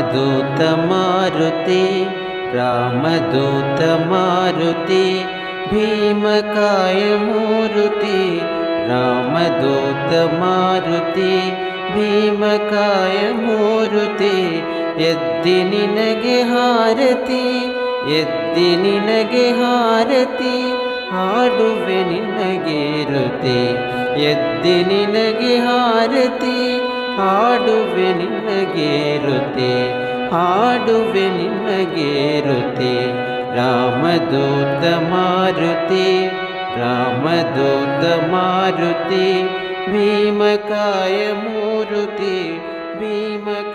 रामदूत मारुति रामदूत मारुति भीमकाय मूरुति रामदूत मारुति भीमकाय मूरुति ಎದ್ದಿ ನಿನಗೆ ಹಾರತಿ ಎದ್ದಿ ನಿನಗೆ ಹಾರತಿ ಹಾಡುವೆ ನಿನಗೆ ರುತಿ ಎದ್ದಿ ನಿನಗೆ ಹಾರತಿ ಹಾಡುವೆ ನಿನಗೆ ರುತಿ ಹಾಡುವೆ ನಿನಗೆ ರುತಿ ರಾಮದೂತ ಮಾರುತಿ ರಾಮದೂತ ಮಾರುತಿ ಭೀಮಕಾಯ ಮೂರುತಿ ಭೀಮ